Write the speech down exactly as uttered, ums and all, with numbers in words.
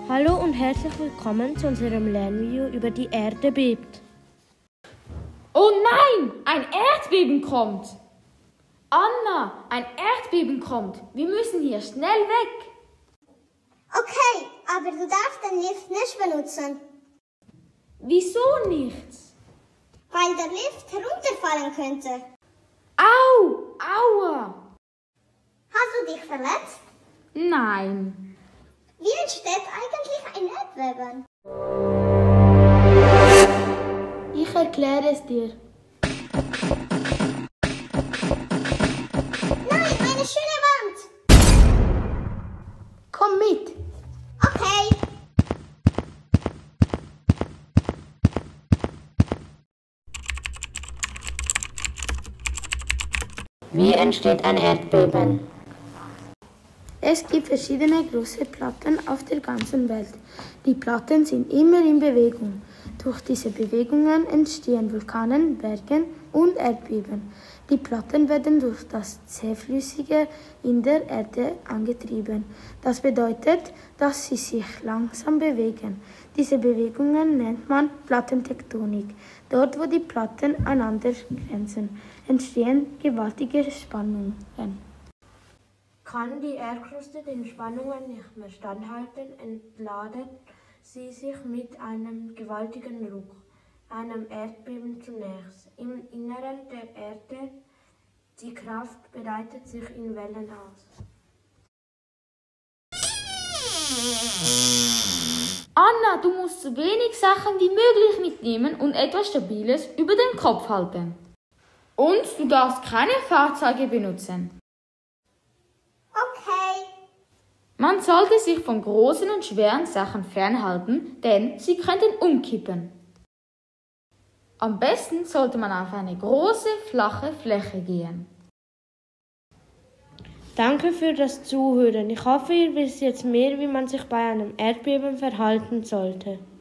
Hallo und herzlich willkommen zu unserem Lernvideo über die Erde bebt. Oh nein, ein Erdbeben kommt! Anna, ein Erdbeben kommt. Wir müssen hier schnell weg. Okay, aber du darfst den Lift nicht benutzen. Wieso nicht? Weil der Lift herunterfallen könnte. Au, aua. Hast du dich verletzt? Nein. Wie entsteht eigentlich ein Erdbeben? Ich erkläre es dir. Nein, eine schöne Wand. Komm mit. Okay. Wie entsteht ein Erdbeben? Es gibt verschiedene große Platten auf der ganzen Welt. Die Platten sind immer in Bewegung. Durch diese Bewegungen entstehen Vulkane, Berge und Erdbeben. Die Platten werden durch das Zähflüssige in der Erde angetrieben. Das bedeutet, dass sie sich langsam bewegen. Diese Bewegungen nennt man Plattentektonik. Dort, wo die Platten einander grenzen, entstehen gewaltige Spannungen. Kann die Erdkruste den Spannungen nicht mehr standhalten, entladet sie sich mit einem gewaltigen Ruck, einem Erdbeben zunächst. Im Inneren der Erde, die Kraft breitet sich in Wellen aus. Anna, du musst so wenig Sachen wie möglich mitnehmen und etwas Stabiles über den Kopf halten. Und du darfst keine Fahrzeuge benutzen. Okay. Man sollte sich von großen und schweren Sachen fernhalten, denn sie könnten umkippen. Am besten sollte man auf eine große, flache Fläche gehen. Danke für das Zuhören. Ich hoffe, ihr wisst jetzt mehr, wie man sich bei einem Erdbeben verhalten sollte.